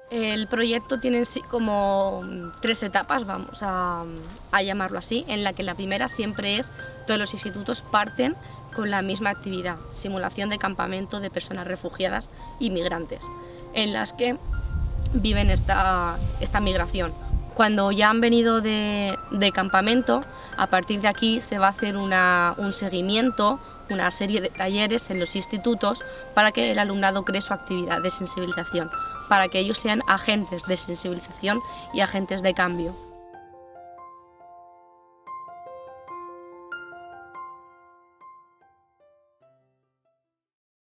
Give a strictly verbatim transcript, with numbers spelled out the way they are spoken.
El proyecto tiene en sí como tres etapas, vamos a, a llamarlo así, en la que la primera siempre es todos los institutos parten con la misma actividad, simulación de campamento de personas refugiadas y migrantes, en las que viven esta, esta migración. Cuando ya han venido de, de campamento, a partir de aquí se va a hacer una, un seguimiento, una serie de talleres en los institutos para que el alumnado cree su actividad de sensibilización, para que ellos sean agentes de sensibilización y agentes de cambio.